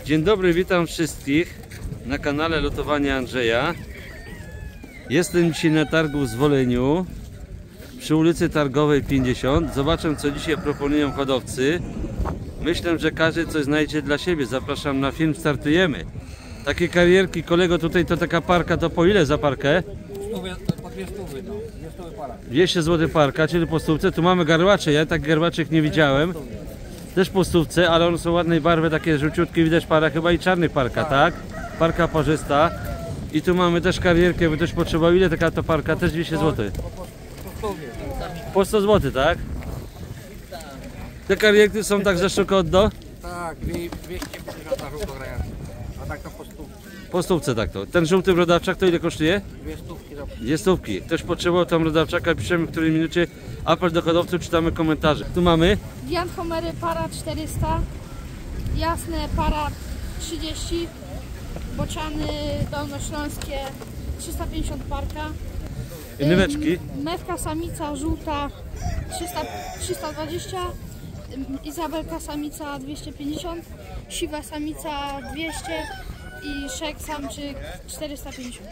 Dzień dobry, witam wszystkich na kanale Lotowania Andrzeja. Jestem dzisiaj na targu w Zwoleniu przy ulicy Targowej 50. Zobaczę, co dzisiaj proponują hodowcy. Myślę, że każdy coś znajdzie dla siebie. Zapraszam na film, startujemy. Takie karierki, kolego, tutaj to taka parka, to po ile za parkę? Po 200, no. 200 para. 200 zł parka, czyli po stówce. Tu mamy garłacze, ja tak garłaczek nie widziałem. Też po stówce, ale one są ładnej barwy, takie żółciutkie, widać para chyba i czarnych parka, tak? Parka parzysta. I tu mamy też karierkę, by ktoś potrzebował. Ile taka to parka? Też 200 zł. Po 100 zł, tak? Te karierki są tak za sztukę od do? Tak, 250 na żółto grają. A tak to po 100. Po stówce tak to. Ten żółty brodawczak to ile kosztuje? 200 za 2 stówki. Ktoś potrzebował tam brodawczaka, piszemy w której minucie. Apel do hodowców, czytamy komentarze. Tu mamy Diant Homery para 400, jasne para 30, bociany dolnośląskie 350 parka. nyweczki. Mewka samica żółta 320, Izabelka samica 250, siwa samica 200 i szek samczyk 450.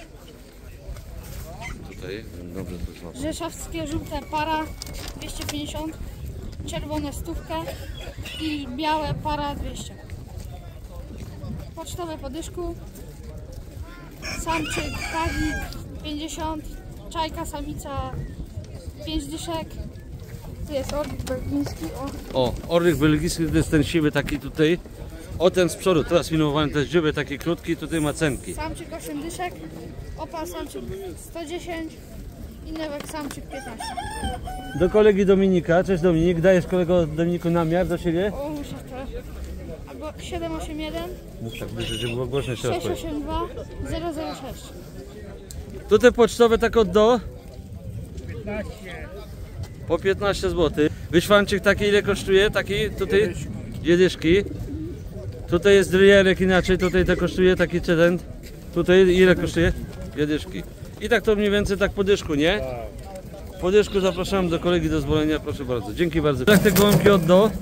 Tutaj, dobrze to znowu. Rzeszowskie żółte para 250, czerwone stówkę i białe para 200. Pocztowe po dyszku, samczyk kawik 50, czajka samica 5 dyszek. Tu jest orlik belgijski. O, orlik belgijski to jest ten siwy taki tutaj. O, ten z przodu, teraz filmowany też dziób, taki krótki, tutaj ma cenki. Samczyk 8 dyszek, opal samczyk 110 i newek samczyk 15. Do kolegi Dominika, cześć Dominik, dajesz kolego Dominiku namiar do siebie? O, muszę to. Albo 781 No tak, żeby było głośno jeszcze raz powiedzieć. 682 006. Tutaj pocztowe tak od do? Po 15 zł. Wyświanczyk taki ile kosztuje? Taki tutaj? Jedyszki. Tutaj jest dryjerek inaczej, tutaj to kosztuje taki czy ten. Tutaj ile kosztuje? Jedyszki. I tak to mniej więcej tak po dyszku, nie? Po dyszku zapraszam do kolegi do Zwolenia, proszę bardzo. Dzięki bardzo. Tak te gołąbki od do?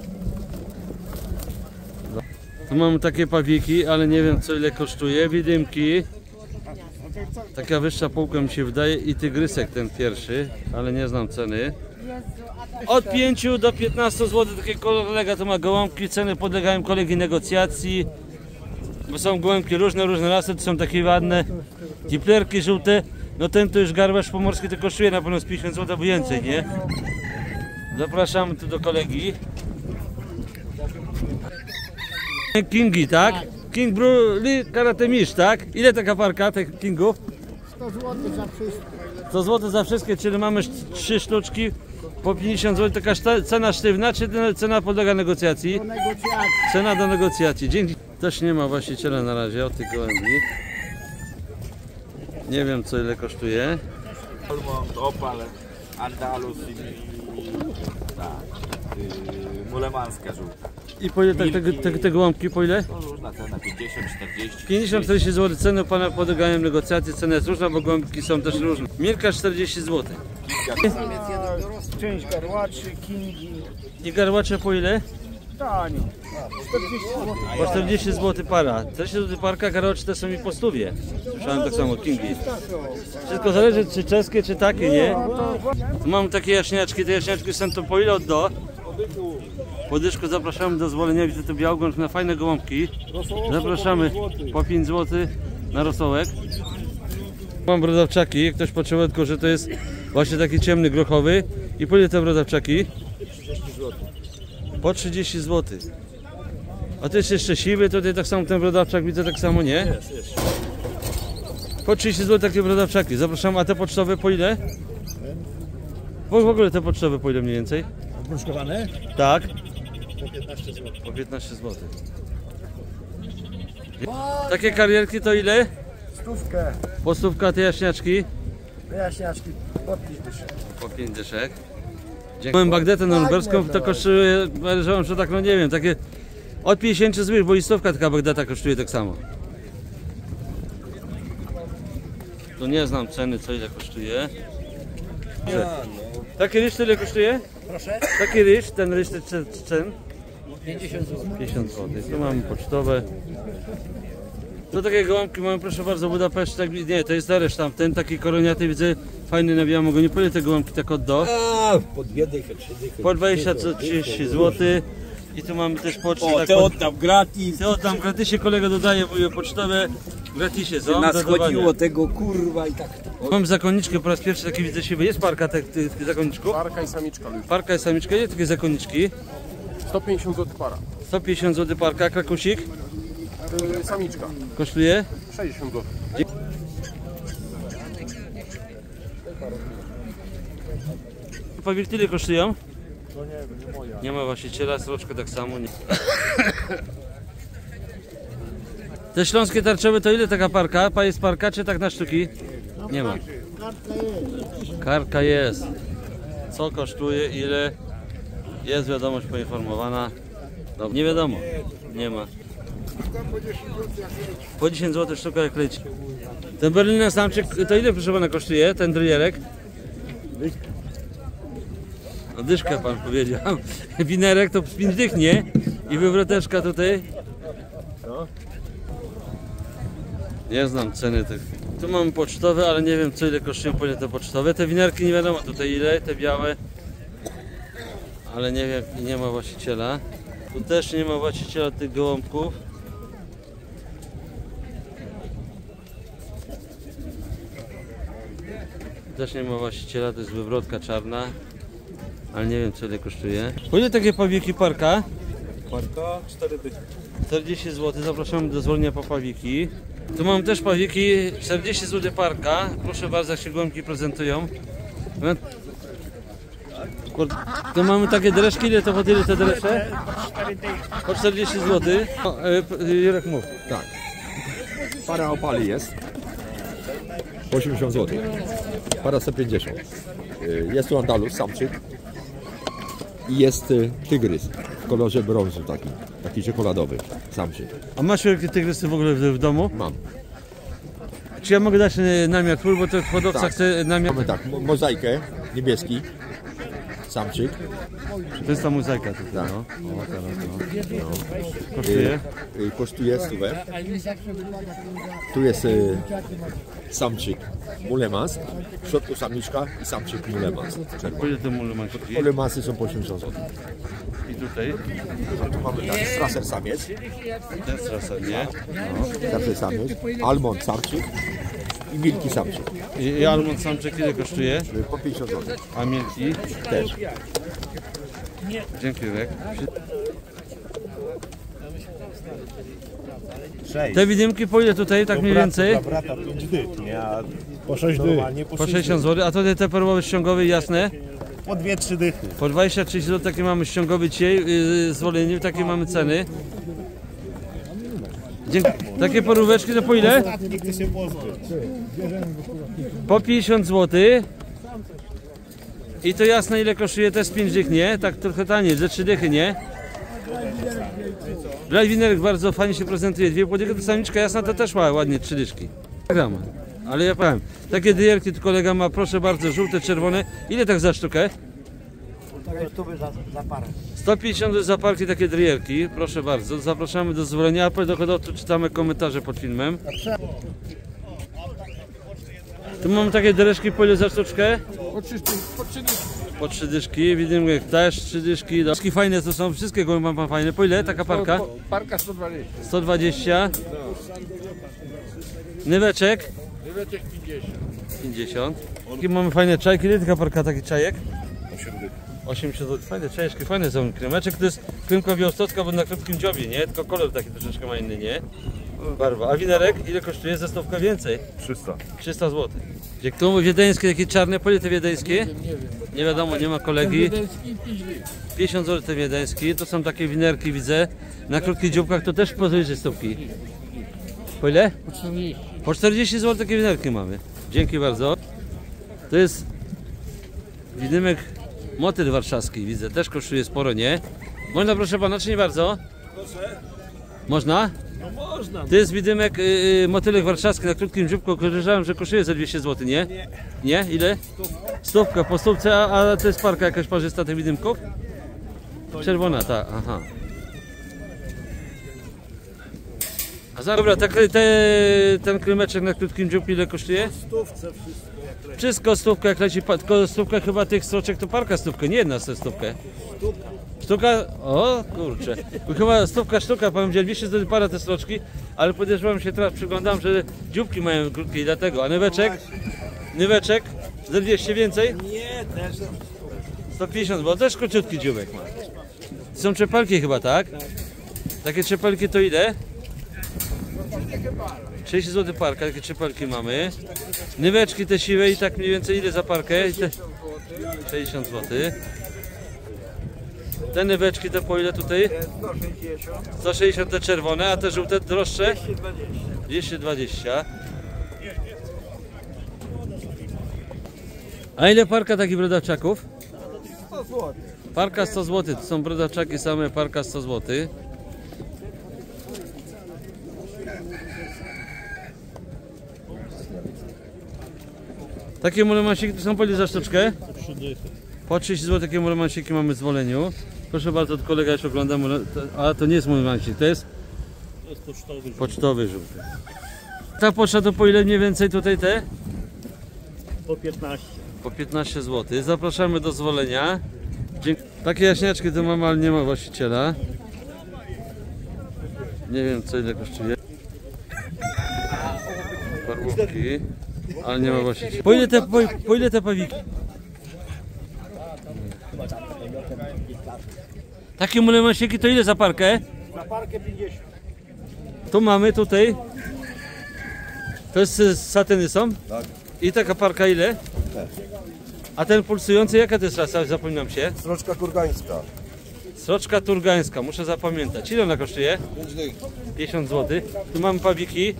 Tu mamy takie pawiki, ale nie wiem co ile kosztuje. Widymki. Taka wyższa półka mi się wydaje i tygrysek ten pierwszy, ale nie znam ceny. Od 5 do 15 zł taki kolega to ma gołąbki, ceny podlegają kolegi negocjacji. Bo są gołąbki różne rasy, to są takie ładne tiplerki żółte. No ten to już garbasz pomorski to kosztuje na pewno z 50 zł albo więcej, nie? Zapraszamy tu do kolegi. Kingi, tak? King Bruli Karate Mistrz, tak? Ile taka parka tych kingów? 100 zł za wszystko. 100 zł za wszystkie, czyli mamy 3 sztuczki po 50 zł. Taka cena sztywna, czy cena podlega negocjacji? Do negocjacji. Cena do negocjacji. Dzięki. Też nie ma właściciela na razie od tych gołębi. Nie wiem co ile kosztuje. Almond, opal, andalus i mulemanska żółta. I po ile te gołąbki, po ile? No różna cena, 50, 40. 50-40 zł. Ceny pana podlegają negocjacji, cena jest różna, bo gołąbki są też różne. Mirka 40 zł. Część garłaczy, kingi. I garłacze po ile? Tanio. 40 zł. Po 40 zł para. 40 zł parka, garłacze te są i po stówie. Słyszałem tak samo, kingi. Wszystko zależy czy czeskie, czy takie, nie? Tu mam takie jaśniaczki, te jaśniaczki są to po ile od do? Po dyszku zapraszamy do Zwolenia, widzę tu białogąb na fajne gołąbki. Zapraszamy po 5 zł na rosołek. Mam brodawczaki, jak ktoś potrzebuje, tylko że to jest właśnie taki ciemny grochowy. I po ile te brodawczaki? 30 zł. Po 30 zł. A to jest jeszcze siwy, tutaj tak samo ten brodawczak widzę tak samo, nie? Jest. Po 30 zł takie brodawczaki. Zapraszam, a te pocztowe po ile? W ogóle te pocztowe po ile mniej więcej? Bruszkowane? Tak. Po 15 zł. Po 15 zł. Takie karierki to ile? Stówkę. Po stówka te jaśniaczki? Wyjaśniaczki po 5 dyszek. Po 5 dyszek. Mam bagdetę norymberską, to kosztuje, że tak no nie wiem, takie od 50 zł, bo i stówka taka bagdeta kosztuje tak samo. Tu nie znam ceny, co ile kosztuje. Taki ryż ile kosztuje? Proszę? Taki ryż, ten ryż ten? 50 zł. 50 zł. Tu mamy pocztowe. To takie gołąbki mamy, proszę bardzo, Budapeszt, tak, nie, to jest Daresz tamten, taki koroniaty, widzę, fajny na białym ogoniu. Po ile te gołąbki tak oddo? Po 2 dychy, 3 dychy. Po 20-30 zł. I tu mamy też pocztę. O, tak, te oddam gratis. te oddam gratisie, kolega dodaje, mówię, pocztowe, gratisie są. Nas do dawania. chodziło tego kurwa i tak. Mam zakonniczkę po raz pierwszy, taki widzę siebie. Jest parka tych zakonniczków? Parka i samiczka już. Parka i samiczka, jest takie zakonniczki. 150 zł para. 150 zł parka, krakusik Samiczka. kosztuje? 60 zł. Pawilki ile kosztują? Nie ma właściciela, sroczka tak samo. Nie. Te śląskie tarczowe to ile taka parka? Jest parka czy tak na sztuki? Nie ma. Karka jest. Co kosztuje, ile? Jest wiadomość poinformowana. No, nie wiadomo. Nie ma. Po 10 zł sztuka jak leci. Ten berliner samczyk to ile proszę pana kosztuje? Ten dryjerek? No dyszkę pan powiedział. Winerek to 5 dych, nie? I wywroteczka tutaj. Nie znam ceny tych. Tu mamy pocztowe, ale nie wiem co ile kosztują po ile te pocztowe. Te winerki nie wiadomo tutaj ile, te białe. Ale nie wiem i nie ma właściciela. Tu też nie ma właściciela tych gołąbków. Też nie ma właściciela, to jest wywrotka czarna. Ale nie wiem co ile kosztuje. Po ile takie pawiki parka? Parka 4 dychy. 40 zł, zapraszamy do zwolnienia po pawiki. Tu mam też pawiki, 40 zł parka. Proszę bardzo, jak się gołąbki prezentują. Tu mamy takie dereszki, ile to po tyle te deresze? Po 40 zł. Jurek mów. Tak. Para opali jest. Po 80 zł. Para 150. Jest tu Andalus, samczyk. I jest tygrys w kolorze brązu taki czekoladowy, samczyk. A masz jakie tygrysy w ogóle w domu? Mam. Czy ja mogę dać namiar twój, bo to hodowca Tak. chce namiar? Mamy tak, mozaikę, niebieski, samczyk. To jest ta mozaika tutaj, Tak. no. O, teraz, no. Kosztuje? Kosztuje 100. Tu jest samczyk mulemans, w środku samiczka i samczyk mulemans. Po ile te mulemański? Mulemansy są po 80 zł. I tutaj? Tu mamy tak, straser samiec, Ten strasa, nie? straser samiec, almond samczyk i milki samczyk. I almond samczyk ile kosztuje? Po 50 zł. A milki? Też. Dzięki, Jurek. Te widymki po ile tutaj, tak mniej więcej? Dla brata 5 dych, nie? A po 6 dych. Po 60 zł, a tutaj te perłowe ściągowe jasne? Po 2-3 dychy. Po 20-30 zł takie mamy ściągowy dzisiaj, zwolnienie, takie mamy ceny. Dzięki. Takie poróweczki to po ile? Nie chcę się pozbyć. Po 50 zł. I to jasne ile kosztuje? To jest 5 dych, nie? Tak trochę taniej, ze 3 dychy, nie? Winerek bardzo fajnie się prezentuje. Dwie płodyki, to samiczka jasna to też ma ładnie 3 dyszki. Ale ja powiem, takie dyjerki tu kolega ma, proszę bardzo, żółte, czerwone. Ile tak za sztukę? 150 za parki takie dryjerki, proszę bardzo. Zapraszamy do zwolnienia. Apel do hodowców, czytamy komentarze pod filmem. Tu mamy takie dereszki, po ile za sztuczkę? Po 3 dyszki, widzimy też 3 dyszki. Dyszki fajne to są, wszystkie gołębie mam fajne. Po ile taka parka? Parka 120. 120. Nyweczek? Wyweczek 50. 50. Jakie mamy fajne czajki, ile taka parka taki czajek? 80 zł. Fajne czajeczki, fajne są. Kremeczek to jest krymka białostocka, bo na krótkim dziobie, nie? Tylko kolor taki troszeczkę ma inny, nie? Barwa. A winerek ile kosztuje? Za stówkę więcej? 300 zł. Tu wiedeńskie, takie czarne, po ile te wiedeńskie? Nie wiadomo, nie ma kolegi. 50 zł te wiedeńskie, to są takie winerki, widzę. Na krótkich dzióbkach to też powyżej stówki. Po ile? Po 40. Po 40 zł takie winerki mamy. Dzięki bardzo. To jest widymek motyl warszawski, widzę, też kosztuje sporo, nie? Można proszę pana, czy nie bardzo? Proszę. Można? No można. To jest widymek motylek warszawski na krótkim dzióbku, kojarzałem, że kosztuje za 200 zł, nie? Nie. Nie? Ile? Stówka po stówce, a to jest parka jakaś parzysta tych widymków? Czerwona, tak, aha. Dobra, ten krymeczek na krótkim dzióbku ile kosztuje? Stówce wszystko jak leci. Wszystko stówka jak leci, tylko stówka chyba tych stroczek to parka stówkę, nie jedna z stówkę. Sztuka? O kurczę. Bo chyba stówka sztuka, powiem, że 200 zł para te stroczki, ale podejrzewam się teraz, przyglądam, że dzióbki mają krótkie i dlatego. A nyweczek? Nyweczek? Za 200 więcej? Nie, też. 150, bo też króciutki dzióbek ma. Są czepelki chyba, tak? Takie czepelki to ile? 30 zł parka, takie czepelki mamy. Nyweczki te siwe i tak mniej więcej ile za parkę? 60 zł. Te nyweczki to po ile tutaj? 160 te czerwone, a te żółte droższe? 220. A ile parka takich brodawczaków? 100 zł. Parka 100 zł, to są brodawczaki same, parka 100 zł. Takie mulemansiki to są po ile za sztuczkę? Po 30 zł takie mulemansiki mamy w Zwoleniu. Proszę bardzo, to kolega już ogląda, a to nie jest mulemansik, to jest pocztowy żółty. Ta poczta to po ile mniej więcej tutaj te? Po 15. Po 15 zł. Zapraszamy do Zwolenia. Takie jaśniaczki to mamy, ale nie ma właściciela. Nie wiem co ile kosztuje. Parłówki, ale nie ma właściciela. Po ile te pawiki? Takie mulemansiki to ile za parkę? Na parkę 50. Tu mamy tutaj. To jest satyny są? Tak. I taka parka ile? A ten pulsujący jaka to jest rasa? Zapominam się. Sroczka kurgańska. Sroczka turgańska, muszę zapamiętać. Ile ona kosztuje? 50 zł. Tu mamy pawiki.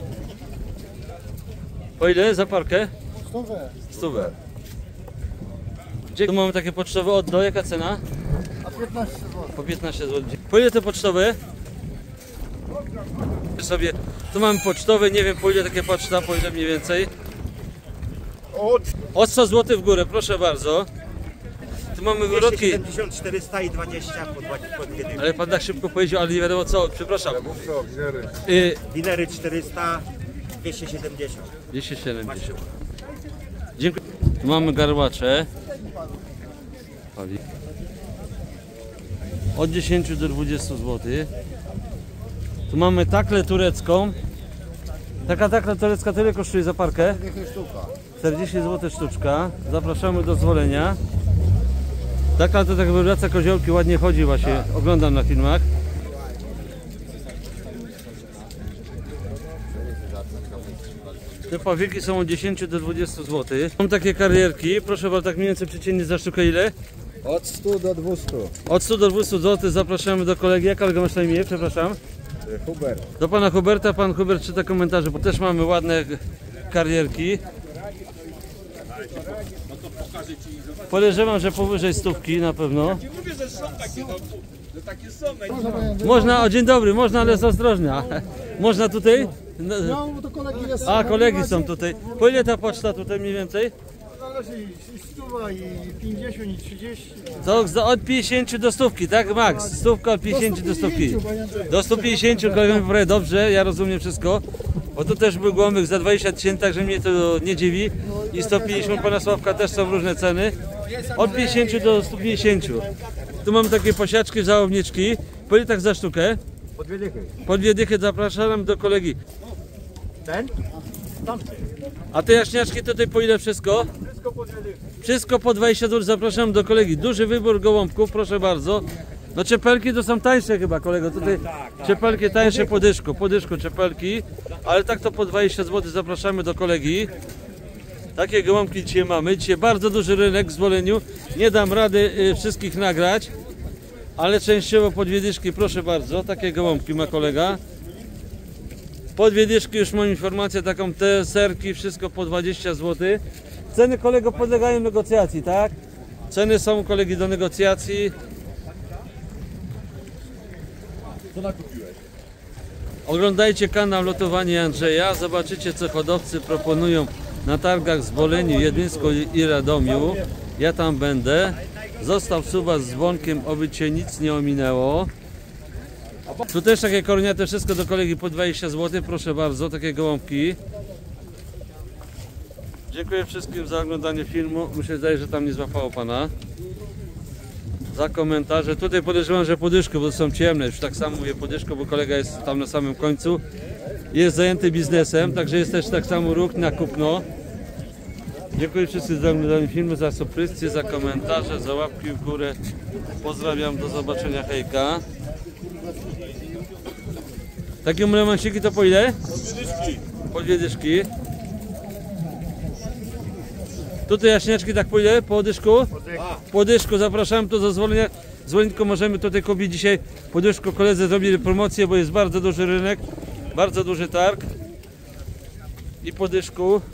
Po ile za parkę? 100. Tu mamy takie pocztowe oddo, jaka cena? A 15 zł. Po 15 zł. Po ile te pocztowe? Sobie, tu mamy pocztowe, nie wiem po ile takie poczta, po ile mniej więcej. Od 100 zł w górę, proszę bardzo. Tu mamy wywrotki. 400 i 20 po dwie dychy. Ale pan tak szybko powiedział, ale nie wiadomo co, przepraszam. Winery 400, 270. 270. Dziękuję. Tu mamy garłacze. Od 10 do 20 zł. Tu mamy taklę turecką. Taka takla turecka tyle kosztuje za parkę? 40 zł sztuczka. Zapraszamy do Zwolenia. Takla to tak wywraca koziołki, ładnie chodzi właśnie. Oglądam na filmach. Te pawiki są od 10 do 20 zł. Są takie karierki, proszę bardzo, tak mniej więcej przeciętnie za sztukę ile? Od 100 do 200. Od 100 do 200 zł zapraszamy do kolegi. Jak kolega masz na imię? Przepraszam. Hubert. Do pana Huberta, pan Hubert czyta komentarze, bo też mamy ładne karierki. Podejrzewam, że powyżej stówki na pewno. Można, o dzień dobry, można, ale jest ostrożnie. Można tutaj? No, to kolegi jest. A, kolegi są tutaj. Po ile ta poczta tutaj mniej więcej? Zależy i 100 i 50 i 30. To od 50 do stówki, tak Max? Stówka od 50 do stówki. Do 150, kolega mi powie, dobrze, ja rozumiem wszystko. Bo tu też był głąbek za 20 000, także mnie to nie dziwi. I 150 pana Sławka też są różne ceny. Od 50 do 150. Tu mamy takie posiaczki, żałobniczki. Po ile tak za sztukę? Po dwie dychy. Po 2 dychy zapraszam do kolegi. Ten? Tamty. A te jaśniaczki tutaj po ile wszystko? Wszystko po dwie dychy. Wszystko po 20 zł, zapraszam do kolegi. Duży wybór gołąbków, proszę bardzo. No czepelki to są tańsze chyba, kolego. Tutaj czepelki tańsze po dyszku czepelki. Ale tak to po 20 zł zapraszamy do kolegi. Takie gołąbki dzisiaj mamy. Dzisiaj bardzo duży rynek w Zwoleniu. Nie dam rady wszystkich nagrać. Ale częściowo po 2 dyszki, proszę bardzo. Takie gołąbki ma kolega. Po 2 dyszki już mam informację taką, te serki, wszystko po 20 zł. Ceny kolego podlegają negocjacji, tak? Ceny są kolegi do negocjacji. Co nakupiłeś? Oglądajcie kanał Lotowanie Andrzeja, zobaczycie co hodowcy proponują na targach w Zwoleniu, Jedlińsku i Radomiu. Ja tam będę. Zostaw suba z dzwonkiem, oby cię nic nie ominęło. Tu też takie koroniate, wszystko do kolegi po 20 zł, proszę bardzo, takie gołąbki. Dziękuję wszystkim za oglądanie filmu. Myślę, że tam nie złapało pana. Za komentarze. Tutaj podejrzewam, że podyszko, bo to są ciemne. Już tak samo mówię podyszko, bo kolega jest tam na samym końcu. Jest zajęty biznesem, także jest też tak samo ruch na kupno. Dziękuję wszystkim za oglądanie filmu, za subskrypcję, za komentarze, za łapki w górę. Pozdrawiam, do zobaczenia, hejka. Takie mulemansiki to po ile? Po 2 dyszki. Tutaj jaśniaczki tak po ile? Po dyszku? Po dyszku, zapraszam tu do zwolnienia. Zwolnitko możemy tutaj kupić dzisiaj po dyszku. Koledzy zrobili promocję, bo jest bardzo duży rynek, bardzo duży targ. I po dyszku.